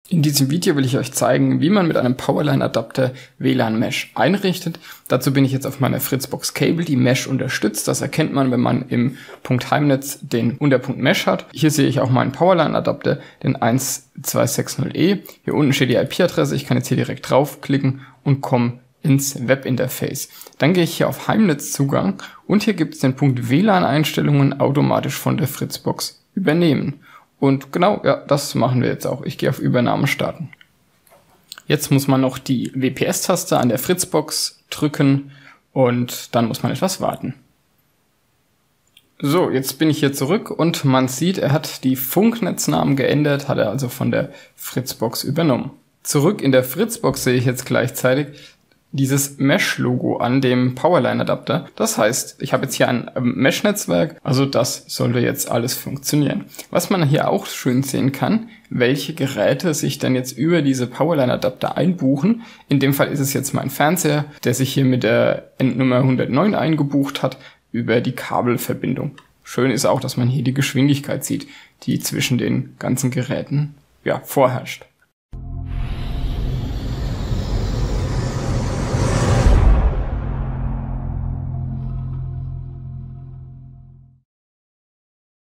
In diesem Video will ich euch zeigen, wie man mit einem Powerline-Adapter WLAN-Mesh einrichtet. Dazu bin ich jetzt auf meiner Fritzbox Cable, die Mesh unterstützt. Das erkennt man, wenn man im Punkt Heimnetz den Unterpunkt Mesh hat. Hier sehe ich auch meinen Powerline-Adapter, den 1260E. Hier unten steht die IP-Adresse. Ich kann jetzt hier direkt draufklicken und komme ins Webinterface. Dann gehe ich hier auf Heimnetzzugang und hier gibt es den Punkt WLAN-Einstellungen automatisch von der Fritzbox übernehmen. Und genau, ja, das machen wir jetzt auch. Ich gehe auf Übernahme starten. Jetzt muss man noch die WPS-Taste an der Fritzbox drücken und dann muss man etwas warten. So, jetzt bin ich hier zurück und man sieht, er hat die Funknetznamen geändert, hat er also von der Fritzbox übernommen. Zurück in der Fritzbox sehe ich jetzt gleichzeitig dieses Mesh-Logo an dem Powerline-Adapter. Das heißt, ich habe jetzt hier ein Mesh-Netzwerk, also das sollte jetzt alles funktionieren. Was man hier auch schön sehen kann, welche Geräte sich dann jetzt über diese Powerline-Adapter einbuchen. In dem Fall ist es jetzt mein Fernseher, der sich hier mit der Endnummer 109 eingebucht hat über die Kabelverbindung. Schön ist auch, dass man hier die Geschwindigkeit sieht, die zwischen den ganzen Geräten vorherrscht.